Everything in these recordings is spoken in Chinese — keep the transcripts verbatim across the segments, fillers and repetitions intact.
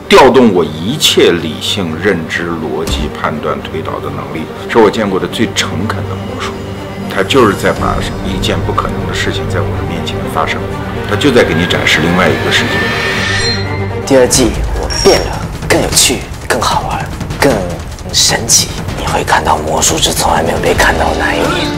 调动我一切理性、认知、逻辑、判断、推导的能力，是我见过的最诚恳的魔术。他就是在把一件不可能的事情在我的面前发生，他就在给你展示另外一个世界。 第二季我变了，更有趣，更好玩，更神奇。你会看到魔术是从来没有被看到的那一面。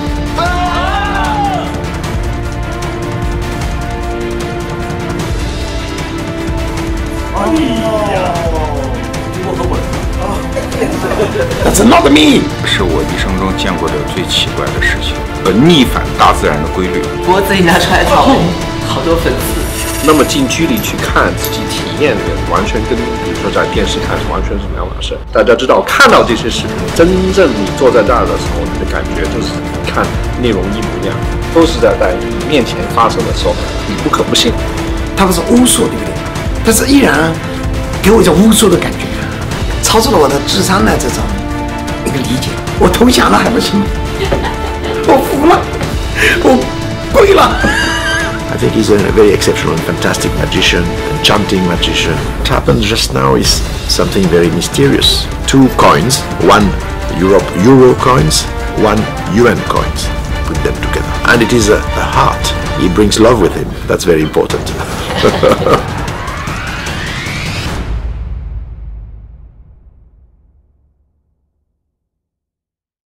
That's not me。 是我一生中见过的最奇怪的事情，呃，逆反大自然的规律。 脖子一拿出来照，好多粉刺。 那么近距离去看自己体验的，完全跟比如说在电视看是完全是两码事。大家知道，看到这些视频，真正你坐在这儿的时候，你的感觉就是看内容一模一样，都是在在你面前发生的时候，你不可不信。 它不是巫术，对不对？但是依然给我一种巫术的感觉，超出了我的智商的这种一个理解。我投降了还不行，我服了，我跪了。 I think he's a very exceptional and fantastic magician, enchanting magician. What happened just now is something very mysterious. Two coins, one Europe euro coins, one U N coins. Put them together. And it is a, a heart. He brings love with him. That's very important.